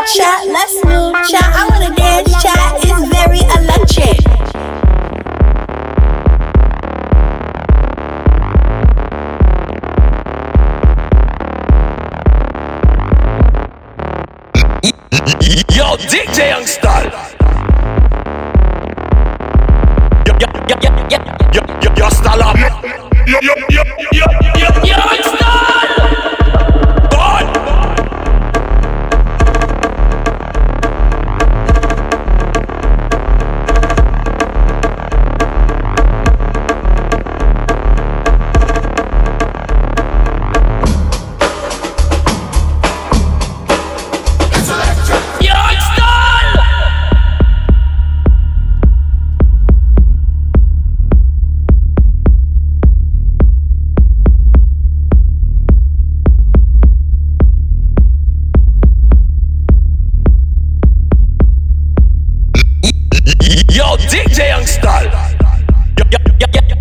chat, let's move chat. I wanna dance chat, it's very electric. Yo, DJ Youngstar. Yo, style up. Yo, Youngstar. God. Yo, DJ Youngstar.